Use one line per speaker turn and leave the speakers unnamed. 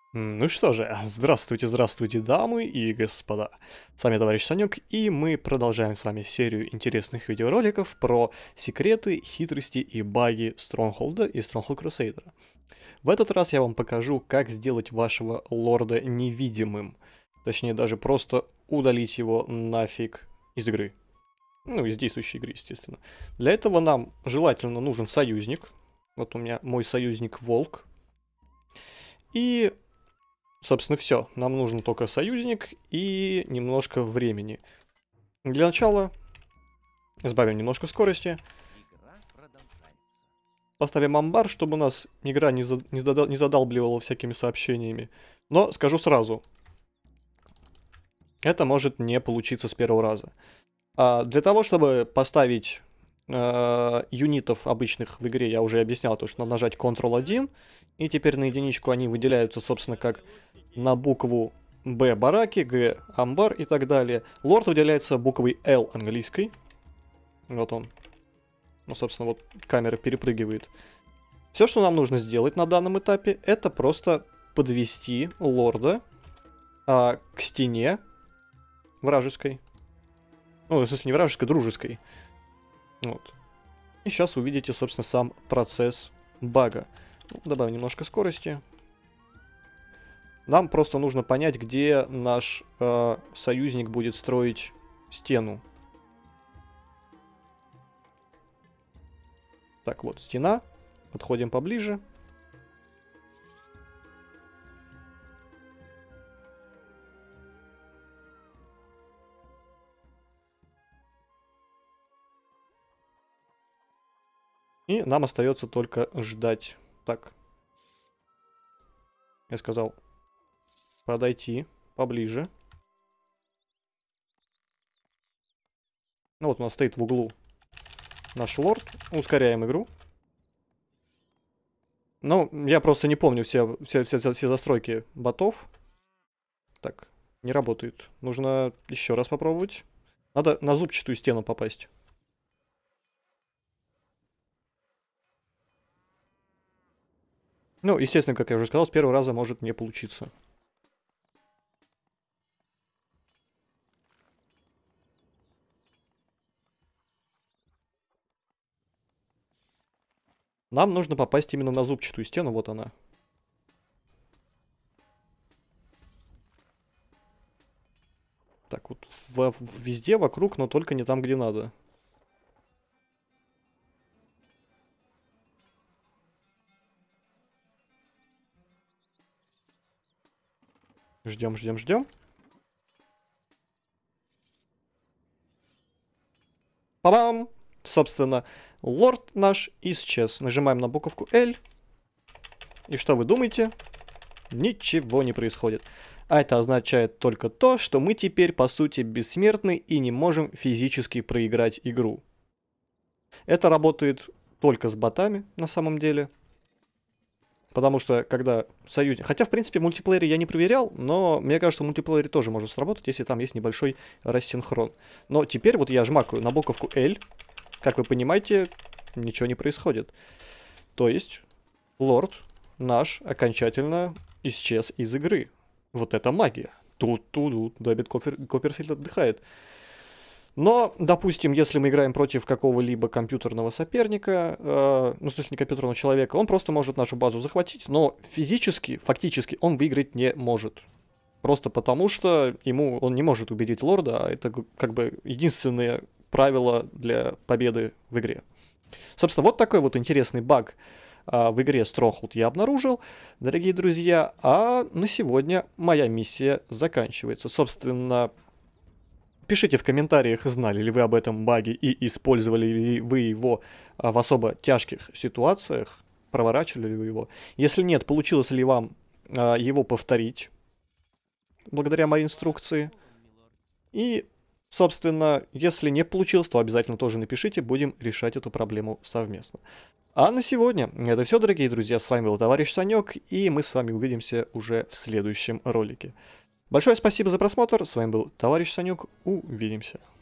Ну что же, здравствуйте, здравствуйте, дамы и господа. С вами товарищ Санек, и мы продолжаем с вами серию интересных видеороликов про секреты, хитрости и баги Стронгхолда и Stronghold Crusader. В этот раз я вам покажу, как сделать вашего лорда невидимым. Точнее, даже просто удалить его нафиг из игры. Ну, из действующей игры, естественно. Для этого нам желательно нужен союзник. Вот у меня мой союзник Волк. И собственно, все. Нам нужен только союзник и немножко времени. Для начала сбавим немножко скорости. Поставим амбар, чтобы у нас игра не задалбливала всякими сообщениями. Но скажу сразу, это может не получиться с первого раза. Для того, чтобы поставить юнитов обычных в игре, я уже объяснял, то, что надо нажать Ctrl-1, и теперь на единичку они выделяются, собственно, как на букву Б бараки, Г амбар и так далее. Лорд выделяется буквой Л английской. Вот он. Ну, собственно, вот камера перепрыгивает. Все, что нам нужно сделать на данном этапе, это просто подвести лорда к стене вражеской. Ну, в смысле, не вражеской, дружеской. Вот. И сейчас увидите, собственно, сам процесс бага. Добавим немножко скорости. Нам просто нужно понять, где наш союзник будет строить стену. Так, вот стена. Подходим поближе. И нам остается только ждать. Так. Я сказал подойти поближе. Ну вот у нас стоит в углу наш лорд. Ускоряем игру. Ну, я просто не помню все застройки ботов. Так, не работает. Нужно еще раз попробовать. Надо на зубчатую стену попасть. Ну, естественно, как я уже сказал, с первого раза может не получиться. Нам нужно попасть именно на зубчатую стену, вот она. Так, вот везде вокруг, но только не там, где надо. Ждем, ждем, ждем. Па-бам! Собственно, лорд наш исчез. Нажимаем на буковку L. И что вы думаете? Ничего не происходит. А это означает только то, что мы теперь, по сути, бессмертны и не можем физически проиграть игру. Это работает только с ботами, на самом деле. Потому что, когда союзник... Хотя, в принципе, в мультиплеере я не проверял, но мне кажется, в мультиплеере тоже может сработать, если там есть небольшой рассинхрон. Но теперь вот я жмакаю на буковку L. Как вы понимаете, ничего не происходит. То есть, лорд наш окончательно исчез из игры. Вот это магия. Тут-тут-тут. Дэвид Копперфильд отдыхает. Но, допустим, если мы играем против какого-либо компьютерного соперника, ну, в смысле, не компьютерного человека, он просто может нашу базу захватить, но физически, фактически он выиграть не может. Просто потому, что он не может убедить лорда, а это как бы единственное правило для победы в игре. Собственно, вот такой вот интересный баг в игре Stronghold я обнаружил, дорогие друзья. А на сегодня моя миссия заканчивается. Собственно, пишите в комментариях, знали ли вы об этом баге и использовали ли вы его в особо тяжких ситуациях, проворачивали ли вы его. Если нет, получилось ли вам его повторить благодаря моей инструкции. И, собственно, если не получилось, то обязательно тоже напишите, будем решать эту проблему совместно. А на сегодня это все, дорогие друзья. С вами был товарищ Санек, и мы с вами увидимся уже в следующем ролике. Большое спасибо за просмотр. С вами был товарищ Санек. Увидимся.